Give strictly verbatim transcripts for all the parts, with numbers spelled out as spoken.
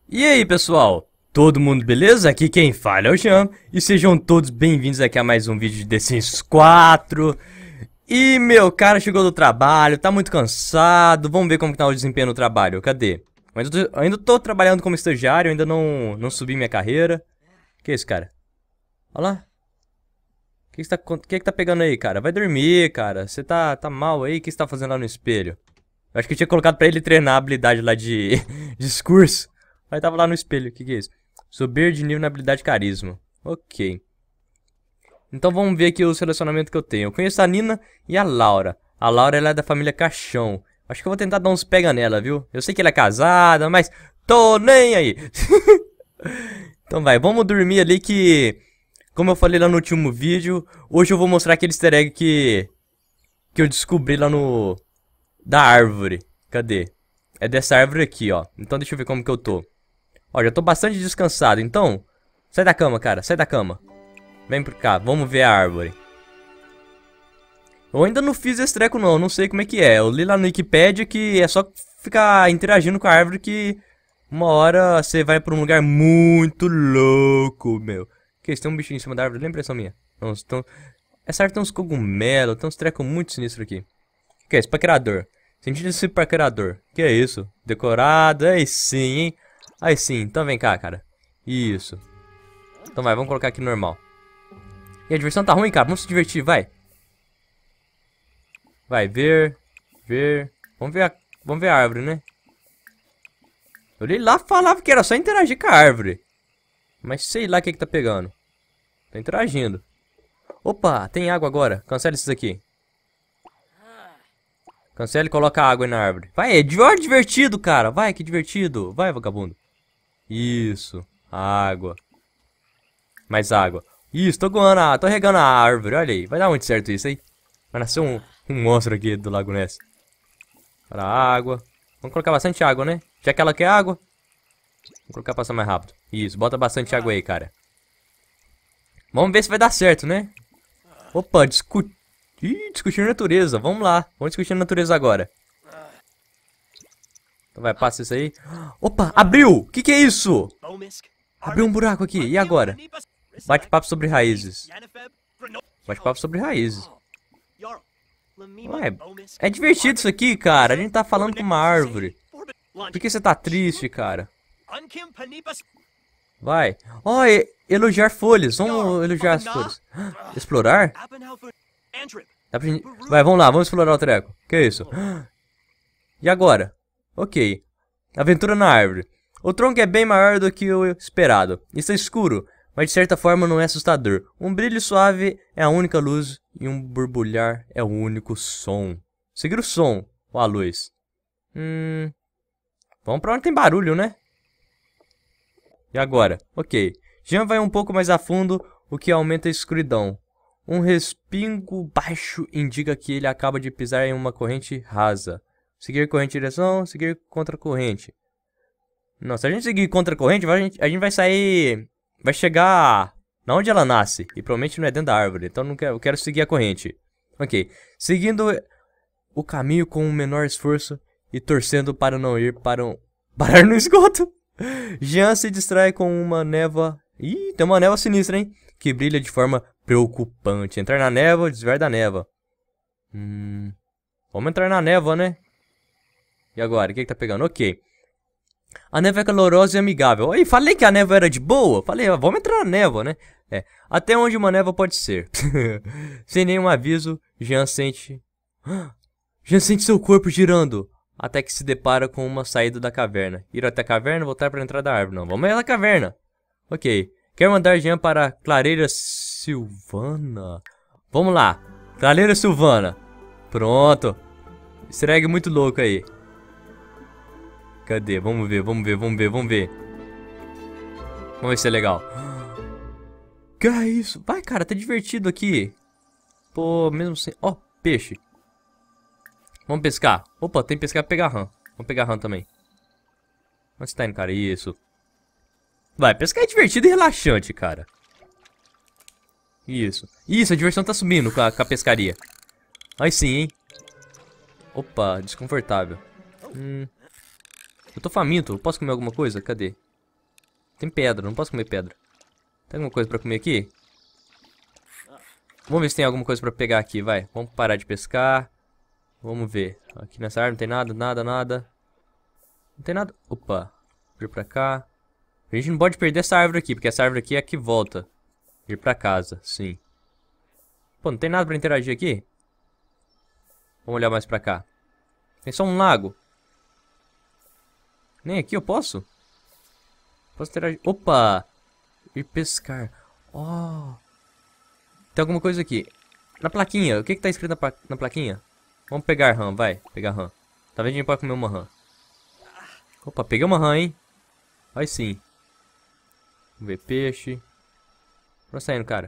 E aí, pessoal? Todo mundo beleza? Aqui quem fala é o Jean. E sejam todos bem-vindos aqui a mais um vídeo de The Sims quatro. E meu cara chegou do trabalho, tá muito cansado. Vamos ver como que tá o desempenho no trabalho. Cadê? Eu ainda tô, eu ainda tô trabalhando como estagiário, ainda não, não subi minha carreira. Que é isso, cara? Olha lá. O que que tá, que que tá pegando aí, cara? Vai dormir, cara. Você tá, tá mal aí? O que você tá fazendo lá no espelho? Eu acho que eu tinha colocado pra ele treinar a habilidade lá de discurso. Aí tava lá no espelho. O que que é isso? Subir de nível na habilidade carisma. Ok. Então vamos ver aqui os relacionamentos que eu tenho. Eu conheço a Nina e a Laura. A Laura ela é da família Caixão. Acho que eu vou tentar dar uns pega nela, viu? Eu sei que ela é casada, mas tô nem aí. Então vai, vamos dormir ali que... Como eu falei lá no último vídeo, hoje eu vou mostrar aquele easter egg que... Que eu descobri lá no... Da árvore. Cadê? É dessa árvore aqui, ó. Então deixa eu ver como que eu tô. Ó, já tô bastante descansado, então... Sai da cama, cara, sai da cama. Vem pra cá, vamos ver a árvore. Eu ainda não fiz esse treco não, não sei como é que é. Eu li lá no Wikipedia que é só ficar interagindo com a árvore que... Uma hora você vai pra um lugar muito louco, meu. Que isso, tem um bichinho em cima da árvore, lembra impressão minha? Não, estão... Essa árvore tem uns cogumelos, tem uns trecos muito sinistros aqui. O que é isso? Paquerador. Sentido esse paquerador. Que é isso? Decorado, aí sim, hein? Aí sim, então vem cá, cara. Isso. Então vai, vamos colocar aqui normal. E a diversão tá ruim, cara. Vamos se divertir, vai. Vai, ver. Ver. Vamos ver a, vamos ver a árvore, né? Eu li lá, falava que era só interagir com a árvore. Mas sei lá o que que tá pegando. Tá interagindo. Opa, tem água agora. Cancela isso aqui. Cancela e coloca água aí na árvore. Vai, é divertido, cara. Vai, que divertido. Vai, vagabundo. Isso. Água. Mais água. Isso, tô goando a, tô regando a árvore. Olha aí. Vai dar muito certo isso aí. Vai nascer um, um monstro aqui do Lago Ness. Para água. Vamos colocar bastante água, né? Já que ela quer água. Vou colocar pra passar mais rápido. Isso, bota bastante água aí, cara. Vamos ver se vai dar certo, né? Opa, discu... Ih, discutir a natureza. Vamos lá. Vamos discutir a natureza agora. Então vai, passa isso aí. Opa, abriu! O que que é isso? Abriu um buraco aqui. E agora? Bate-papo sobre raízes. Bate-papo sobre raízes. Ué, é divertido isso aqui, cara. A gente tá falando com uma árvore. Por que você tá triste, cara? Vai. Ó, oh, elogiar folhas. Vamos elogiar as folhas. Explorar? Dá pra gente... Vai, vamos lá. Vamos explorar o treco. Que é isso? E agora? Ok. Aventura na árvore. O tronco é bem maior do que o esperado. Está escuro, mas de certa forma não é assustador. Um brilho suave é a única luz e um borbulhar é o único som. Seguir o som ou a luz? Hum... Vamos pra onde tem barulho, né? E agora? Ok. Jean vai um pouco mais a fundo, o que aumenta a escuridão. Um respingo baixo indica que ele acaba de pisar em uma corrente rasa. Seguir corrente em direção, seguir contra corrente. Não, se a gente seguir contra corrente, a gente, a gente vai sair... Vai chegar na onde ela nasce. E provavelmente não é dentro da árvore. Então não quero, eu quero seguir a corrente. Ok. Seguindo o caminho com o menor esforço e torcendo para não ir para um... parar no esgoto. Jean se distrai com uma névoa... Ih, tem uma névoa sinistra, hein? Que brilha de forma preocupante. Entrar na névoa, desviar da névoa. Hum... Vamos entrar na névoa, né? E agora? O que que tá pegando? Ok. A névoa é calorosa e amigável. Ih, falei que a névoa era de boa. Falei, ó, vamos entrar na névoa, né? É. Até onde uma névoa pode ser. Sem nenhum aviso, Jean sente... Jean sente seu corpo girando. Até que se depara com uma saída da caverna. Ir até a caverna e voltar para entrar da árvore. Não, vamos ir na caverna. Ok. Quer mandar Jean para Clareira Silvana? Vamos lá. Clareira Silvana. Pronto. Easter egg muito louco aí. Cadê? Vamos ver, vamos ver, vamos ver, vamos ver. Vamos ver se é legal. Que é isso? Vai, cara, tá divertido aqui. Pô, mesmo sem... Ó, oh, peixe. Vamos pescar. Opa, tem que pescar pra pegar rã. Vamos pegar rã também. Onde você tá indo, cara? Isso. Vai, pescar é divertido e relaxante, cara. Isso. Isso, a diversão tá subindo com a, com a pescaria. Aí sim, hein. Opa, desconfortável. Hum. Eu tô faminto. Posso comer alguma coisa? Cadê? Tem pedra, não posso comer pedra. Tem alguma coisa pra comer aqui? Vamos ver se tem alguma coisa pra pegar aqui, vai. Vamos parar de pescar. Vamos ver. Aqui nessa árvore não tem nada, nada, nada. Não tem nada. Opa. Vir pra cá. A gente não pode perder essa árvore aqui, porque essa árvore aqui é a que volta. Ir pra casa, sim. Pô, não tem nada pra interagir aqui? Vamos olhar mais pra cá. Tem só um lago. Nem aqui eu posso? Posso interagir. Opa! Ir pescar. Oh. Tem alguma coisa aqui. Na plaquinha. O que que tá escrito na, pla na plaquinha? Vamos pegar rã, vai. Pegar rã. Talvez a gente pode comer uma rã. Opa, peguei uma rã, hein? Aí sim. Vamos ver peixe. Pra onde tá indo, cara?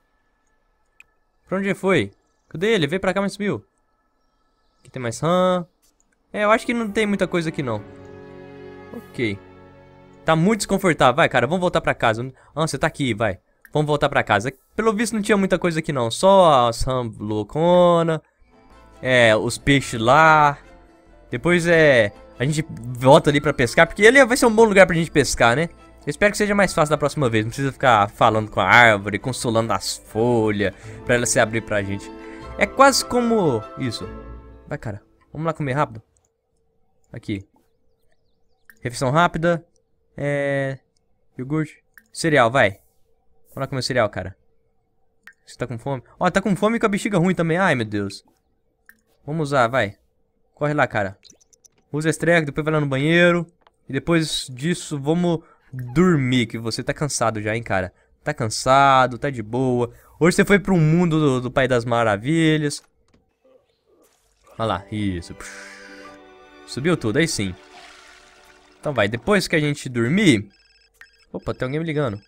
Pra onde ele foi? Cadê ele? Veio pra cá, mas sumiu. Aqui tem mais rã. É, eu acho que não tem muita coisa aqui, não. Ok. Tá muito desconfortável. Vai, cara, vamos voltar pra casa. Ah, você tá aqui, vai. Vamos voltar pra casa. Pelo visto não tinha muita coisa aqui, não. Só as rã loucona. É, os peixes lá. Depois é... a gente volta ali pra pescar. Porque ele vai ser um bom lugar pra gente pescar, né? Eu espero que seja mais fácil da próxima vez. Não precisa ficar falando com a árvore, consolando as folhas, pra ela se abrir pra gente. É quase como... isso. Vai, cara. Vamos lá comer rápido. Aqui. Refeição rápida. É... iogurte. Cereal, vai. Vamos lá comer cereal, cara. Você tá com fome? Ó, tá com fome e com a bexiga ruim também. Ai, meu Deus. Vamos usar, vai. Corre lá, cara. Usa esse treco, depois vai lá no banheiro. E depois disso, vamos dormir. Que você tá cansado já, hein, cara. Tá cansado, tá de boa. Hoje você foi pro mundo do, do Pai das Maravilhas. Olha lá, isso. Subiu tudo, aí sim. Então vai, depois que a gente dormir... Opa, tem alguém me ligando.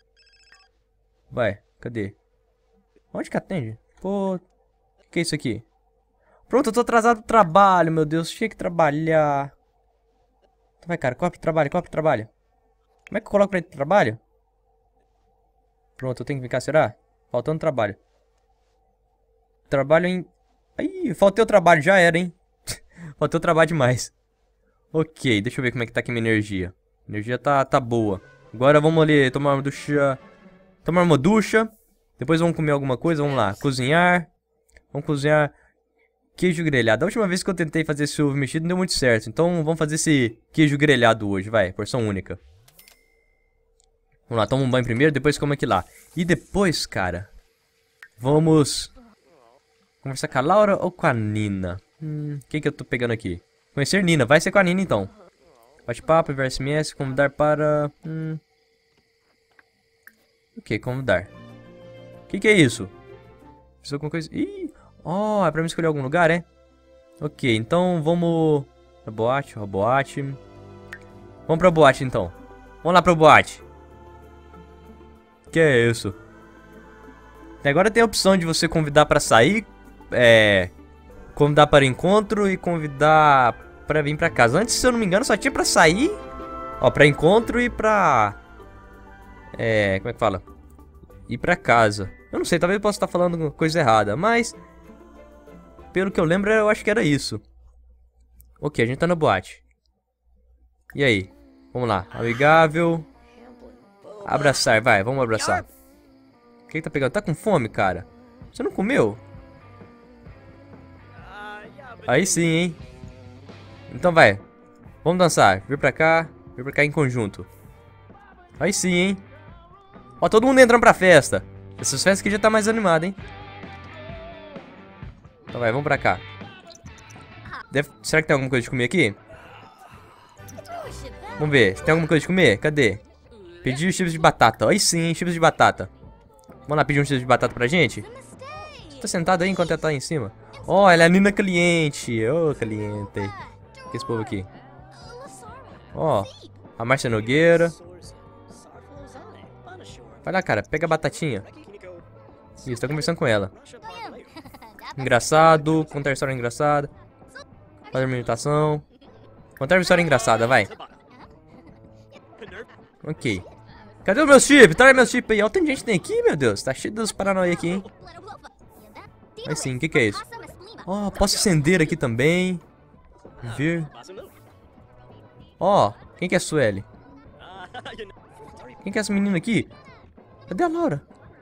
Vai, cadê? Onde que atende? Pô, o que é isso aqui? Pronto, eu tô atrasado pro trabalho, meu Deus. Tinha que trabalhar. Então vai, cara, corre pro trabalho, corre pro trabalho. Como é que eu coloco pra ir pro trabalho? Pronto, eu tenho que ficar, será? Faltando trabalho. Trabalho em... Ih, faltei o trabalho, já era, hein? Faltei o trabalho demais. Ok, deixa eu ver como é que tá aqui minha energia. A energia tá, tá boa. Agora vamos ali tomar uma ducha. Tomar uma ducha. Depois vamos comer alguma coisa, vamos lá. Cozinhar. Vamos cozinhar queijo grelhado. A última vez que eu tentei fazer esse ovo mexido não deu muito certo. Então vamos fazer esse queijo grelhado hoje, vai. Porção única. Vamos lá, toma um banho primeiro, depois come aqui lá. E depois, cara, vamos conversar com a Laura ou com a Nina? Hum, quem que eu tô pegando aqui? Conhecer Nina, vai ser com a Nina então. Bate-papo, enviar S M S, convidar para... Hum... Ok, convidar. O que que é isso? Precisa alguma coisa... Ih! Oh, é pra me escolher algum lugar, é? Ok, então vamos... Pra boate, pra boate... Vamos pra boate então. Vamos lá pra boate. Que é isso? E agora tem a opção de você convidar pra sair, é... convidar para encontro e convidar pra vir pra casa. Antes, se eu não me engano, só tinha pra sair, ó, pra encontro e pra... É... como é que fala? Ir pra casa. Eu não sei, talvez eu possa estar falando coisa errada, mas... pelo que eu lembro, eu acho que era isso. Ok, a gente tá na boate. E aí? Vamos lá. Amigável... Abraçar, vai, vamos abraçar. O que que tá pegando? Tá com fome, cara? Você não comeu? Aí sim, hein? Então vai. Vamos dançar. Vir pra cá. Vir pra cá em conjunto. Aí sim, hein? Ó, todo mundo entrando pra festa. Essas festas aqui já tá mais animada, hein? Então vai, vamos pra cá. Deve... Será que tem alguma coisa de comer aqui? Vamos ver. Se tem alguma coisa de comer? Cadê? Pedir os chips de batata. Aí sim, chips de batata. Vamos lá pedir um chips de batata pra gente? Você tá sentado aí enquanto ela tá aí em cima? Ó, oh, ela é a Nina cliente. Ô, oh, cliente. O que é esse povo aqui? Ó, oh, a Márcia Nogueira. Vai lá, cara. Pega a batatinha. Isso, tá conversando com ela. Engraçado. Contar história engraçada. Fazer uma imitação. Contar uma história engraçada, vai. Ok. Cadê o meu chip? Traz meu chip aí. Olha o tanto de gente tem aqui, meu Deus. Tá cheio dos paranoia aqui, hein? Mas sim, o que que é isso? Ó, oh, posso acender aqui também. Ver. Ó, oh, quem que é Sueli? Quem que é essa menina aqui? Cadê a Laura?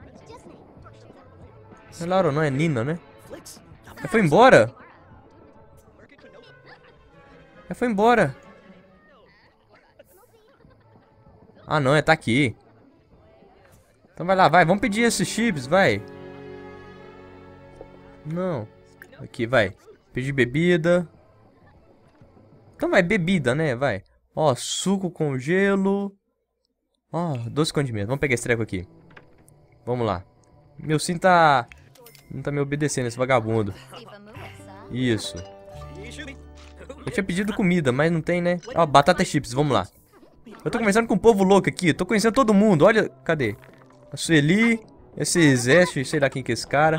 Não é Laura, não, é Nina, né? Ela foi embora? Ela foi embora. Ah, não, é tá aqui. Então vai lá, vai. Vamos pedir esses chips, vai. Não. Aqui, vai. Pedir bebida. Então vai, bebida, né? Vai. Ó, suco com gelo. Ó, doce condimento. Vamos pegar esse treco aqui. Vamos lá. Meu sim tá... Não tá me obedecendo esse vagabundo. Isso. Eu tinha pedido comida, mas não tem, né? Ó, batata chips, vamos lá. Eu tô conversando com um povo louco aqui. Eu tô conhecendo todo mundo. Olha, cadê? A Sueli, esse Zeste, sei lá quem que é esse cara.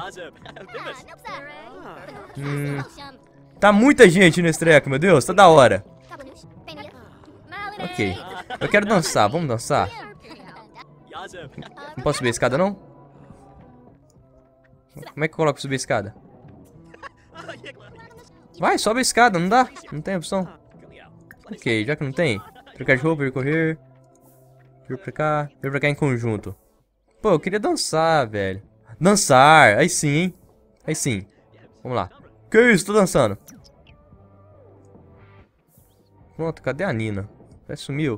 Hum, tá muita gente nesse treco, meu Deus. Tá da hora. Ok. Eu quero dançar. Vamos dançar? Não posso subir a escada, não? Como é que eu coloco subir a escada? Vai, sobe a escada, não dá? Não tem opção. Ok, já que não tem. Trocar de roupa, vir correr. Vir pra cá. Vir pra cá em conjunto. Pô, eu queria dançar, velho. Dançar! Aí sim, hein? Aí sim. Vamos lá. Que isso? Tô dançando. Pronto, cadê a Nina? Ela sumiu.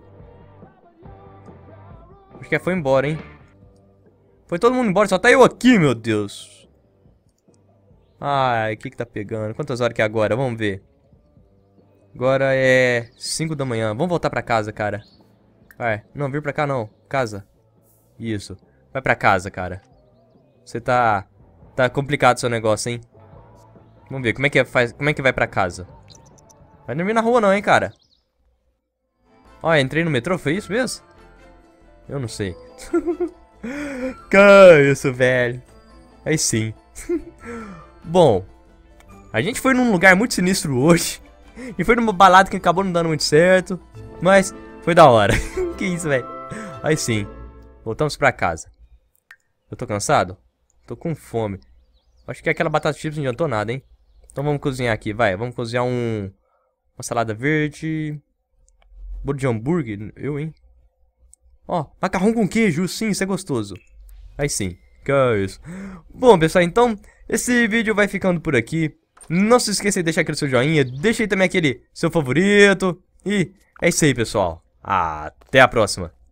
Acho que ela foi embora, hein? Foi todo mundo embora, só tá eu aqui, meu Deus. Ai, o que que tá pegando? Quantas horas que é agora? Vamos ver. Agora é cinco da manhã. Vamos voltar pra casa, cara. Vai. Não, vir pra cá não. Casa. Isso. Vai pra casa, cara. Você tá... Tá complicado o seu negócio, hein? Vamos ver, como é que faz... Como é que vai pra casa? Vai dormir na rua não, hein, cara? Ó, entrei no metrô, foi isso mesmo? Eu não sei. Que isso, velho. Aí sim. Bom, a gente foi num lugar muito sinistro hoje. E foi numa balada que acabou não dando muito certo. Mas foi da hora. Que isso, velho. Aí sim. Voltamos pra casa. Eu tô cansado? Tô com fome. Acho que aquela batata chips não adiantou nada, hein? Então vamos cozinhar aqui, vai. Vamos cozinhar um... Uma salada verde. Bolo de hambúrguer. Eu, hein? Ó, macarrão com queijo. Sim, isso é gostoso. Aí sim. Que é isso. Bom, pessoal, então... Esse vídeo vai ficando por aqui. Não se esqueça de deixar aquele seu joinha. Deixa aí também aquele seu favorito. E é isso aí, pessoal. Até a próxima.